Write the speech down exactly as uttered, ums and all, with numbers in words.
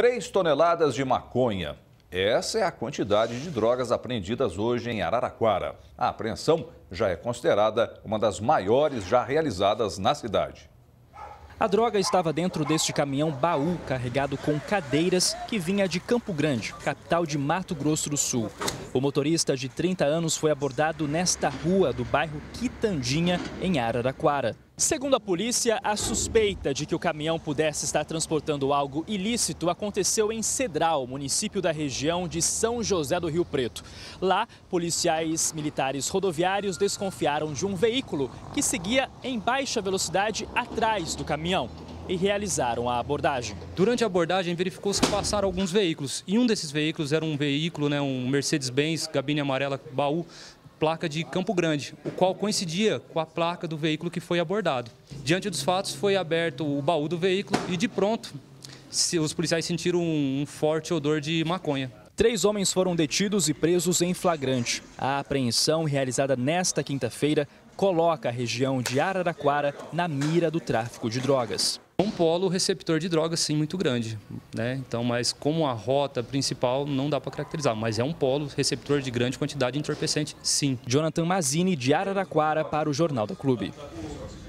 três toneladas de maconha. Essa é a quantidade de drogas apreendidas hoje em Araraquara. A apreensão já é considerada uma das maiores já realizadas na cidade. A droga estava dentro deste caminhão baú carregado com cadeiras que vinha de Campo Grande, capital de Mato Grosso do Sul. O motorista de trinta anos foi abordado nesta rua do bairro Quitandinha, em Araraquara. Segundo a polícia, a suspeita de que o caminhão pudesse estar transportando algo ilícito aconteceu em Cedral, município da região de São José do Rio Preto. Lá, policiais militares rodoviários desconfiaram de um veículo que seguia em baixa velocidade atrás do caminhão e realizaram a abordagem. Durante a abordagem, verificou-se que passaram alguns veículos e um desses veículos era um veículo, né, um Mercedes-Benz, gabine amarela, baú, placa de Campo Grande, o qual coincidia com a placa do veículo que foi abordado. Diante dos fatos, foi aberto o baú do veículo e, de pronto, os policiais sentiram um forte odor de maconha. Três homens foram detidos e presos em flagrante. A apreensão, realizada nesta quinta-feira, coloca a região de Araraquara na mira do tráfico de drogas. Um polo receptor de drogas, sim, muito grande, né? Então, mas como a rota principal não dá para caracterizar, mas é um polo receptor de grande quantidade de entorpecente, sim. Jonathan Mazzini, de Araraquara, para o Jornal da Clube.